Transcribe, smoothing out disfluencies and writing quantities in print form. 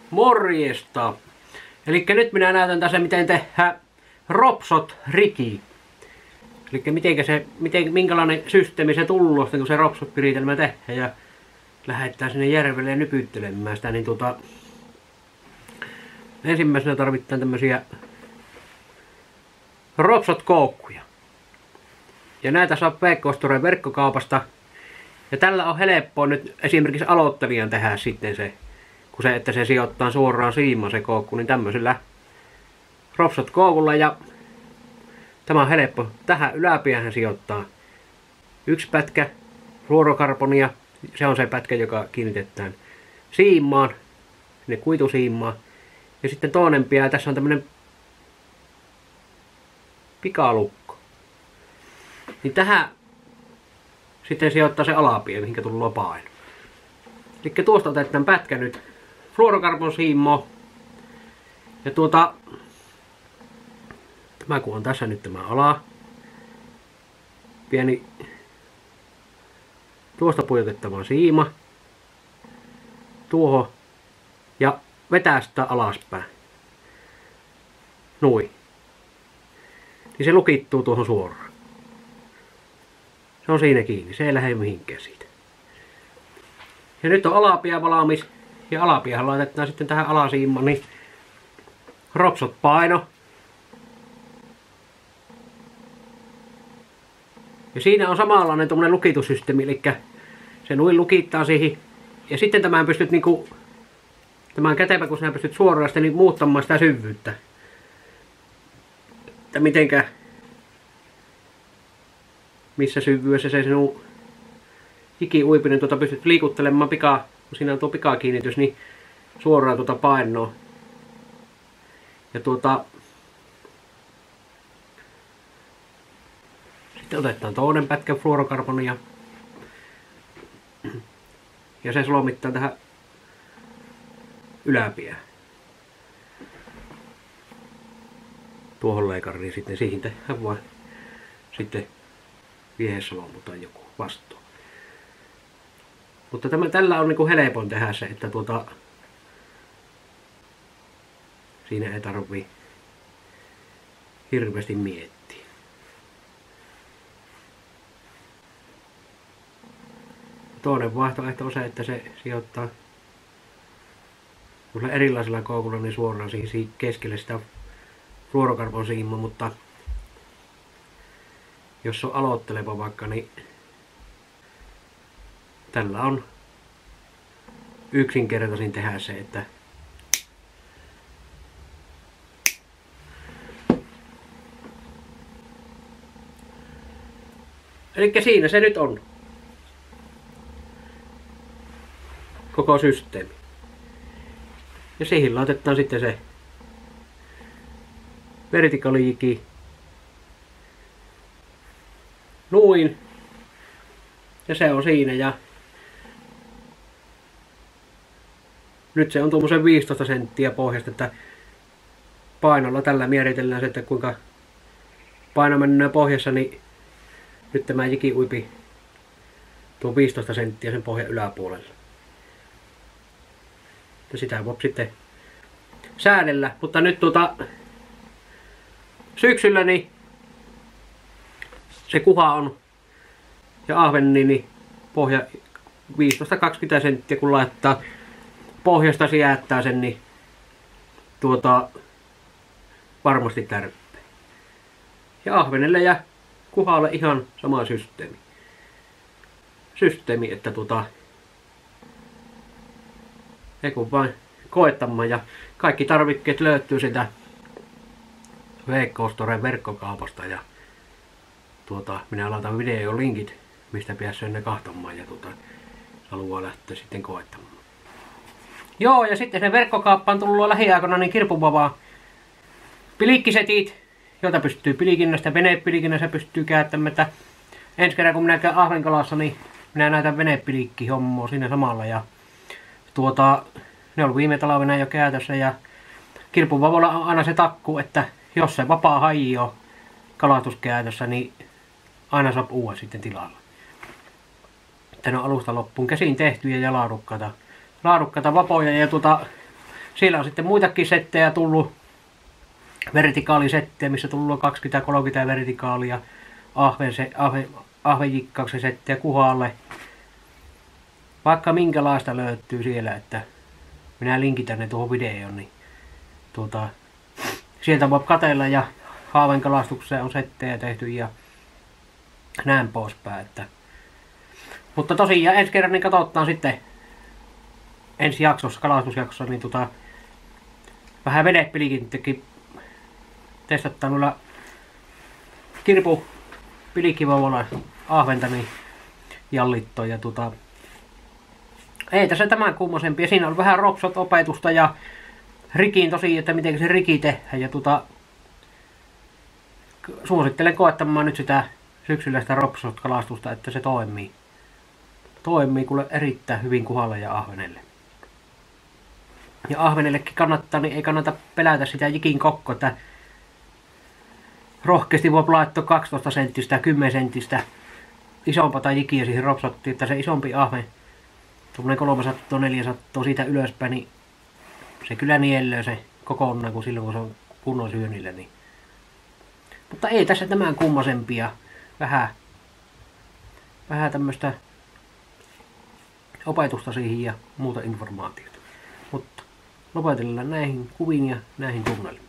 Morjesta! Eli nyt minä näytän tässä miten tehdään ropsot riki. Eli minkälainen systeemi se tullut, kun se ropsot piritelmä tehdään ja lähdetään sinne järvelle nypyttelemään sitä, niin ensimmäisenä tarvitaan tämmösiä ropsot koukkuja. Ja näitä saa Veikkaus-Storen verkkokaupasta. Ja tällä on helppoa nyt esimerkiksi aloittelijan tehdä sitten se, että se sijoittaa suoraan siimaan se koukku, niin tämmöisellä ropsot koukulla, ja tämä on helppo. Tähän yläpäähän sijoittaa yksi pätkä fluorokarbonia, se on se pätkä, joka kiinnitetään siimaan, sinne kuitusiimaan. Ja sitten toinen pää, tässä on tämmönen pikalukko. Niin tähän sitten sijoittaa se alapää, mihinkä tulee paino. Eli tuosta otetaan pätkä nyt fluorokarbon siimaa. Ja tämä kun on tässä nyt tämä ala. Pieni tuosta pujotettava siima. Tuohon. Ja vetää sitä alaspäin. Noin. Niin se lukittuu tuohon suoraan. Se on siinä kiinni, se ei lähde mihinkään siitä. Ja nyt on alapää valmis. Ja alapäähän laitetaan sitten tähän alasiimaan niin ropsot paino. Ja siinä on samanlainen tuommoinen lukitussysteemi, eli se noin lukittaa siihen. Ja sitten tämän pystyt niinku, tämän kätevä kun sinä pystyt suoraan sitten niin muuttamaan sitä syvyyttä. Että mitenkä, missä syvyydessä se sinun ikiuipinen pystyt liikuttelemaan kun siinä on tuo pikakiinnitys, niin suoraan painoa. Ja sitten otetaan toinen pätkä fluorokarbonia. Ja se solmittaa tähän yläpäähän. Tuohon leikariin sitten siihen tehdään vaan sitten viehesolomu tai joku vastuu. Mutta tällä on niinku helpoin tehdä se, että siinä ei tarvii hirveästi miettiä. Toinen vaihtoehto on se, että se sijoittaa erilaisilla koukulla niin suoraan siihen keskelle sitä fluorokarbonsiimaa, mutta jos on aloitteleva vaikka, niin tällä on yksinkertaisin tehdä se, että eli siinä se nyt on. Koko systeemi. Ja siihen laitetaan sitten se vertikaalijiki. Noin. Ja se on siinä, ja nyt se on tuommoisen 15 senttiä pohjasta, että painolla tällä määritellään se, että kuinka paino menee pohjassa, niin nyt tämä jiki uipi tuo 15 senttiä sen pohjan yläpuolella. Ja sitä voi sitten säädellä, mutta nyt syksyllä niin se kuha on ja ahvenni niin pohja 15-20 senttiä, kun laittaa pohjasta jättää sen, niin varmasti tärppää. Ja ahvenelle ja kuhalle ihan sama systeemi, että ei kun vain koettamaan, ja kaikki tarvikkeet löytyy sitä Veikkaus-Storen verkkokaupasta, ja minä laitan videolinkit, mistä pääsee ne kahtomaan, ja haluaa lähteä sitten koettamaan. Joo, ja sitten se verkkokauppaan tullut lähiaikoina niin kirpuvavaa pilikkisetit, joita pystyy pilikinnästä, venepilikinnässä pystyy käyttämään. Että ensi kerran kun minä käyn Ahvenkalassa, niin minä näytän venepilikki-hommaa siinä samalla. Ja ne on viime talvena jo käytössä, ja kirpuvavoilla on aina se takku, että jos se vapaa haji on kalastuskäytössä, niin aina saa uuden sitten tilalla. Että ne on alusta loppuun käsin tehtyjä ja laadukkaita vapoja, ja siellä on sitten muitakin settejä tullut. Vertikaalisettejä, missä tullut 20-30 vertikaalia. Ahvenjikkauksen settejä kuhalle. Vaikka minkälaista löytyy siellä, että minä linkitän ne tuohon videoon, niin sieltä voi katsella ja haavenkalastukseen on settejä tehty ja näin poispäin. Mutta tosiaan ensi kerran niin katsotaan sitten ensi jaksossa, kalastusjaksossa, niin vähän venepilikintäkin testataan noilla kirpupilikivoimalla ahventa niin jallittoon ja ei tässä tämän kummosempia. Siinä on vähän ropsot-opetusta ja rikiin tosiaan, että miten se riki tehdään. Ja suosittelen koettamaan nyt sitä syksyllä sitä ropsot-kalastusta, että se toimii. Toimii kuule erittäin hyvin kuhalle ja ahvenelle. Ja ahvenellekin kannattaa, niin ei kannata pelätä sitä jikin kokkoa, että rohkeasti voi laittaa 12 senttistä, 10 senttistä isompaa jikiä siihen ropsottiin, että se isompi ahven, tuommoinen 300-400 siitä ylöspäin, niin se kyllä niellöö se kokonaan, kun silloin kun se on kunnon syönnillä. Niin. Mutta ei tässä tämän kummosempia. Vähän tämmöistä opetusta siihen ja muuta informaatiota. Mutta lopetellaan näihin kuviin ja näihin tunnelmiin.